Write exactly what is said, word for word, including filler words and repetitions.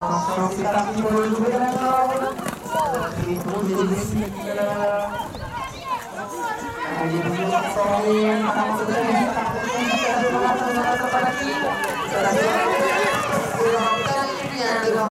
Attention, c'est parti pour le jouer maintenant. Les bons et les déciles. Allez, vous êtes formés. Attention, c'est parti.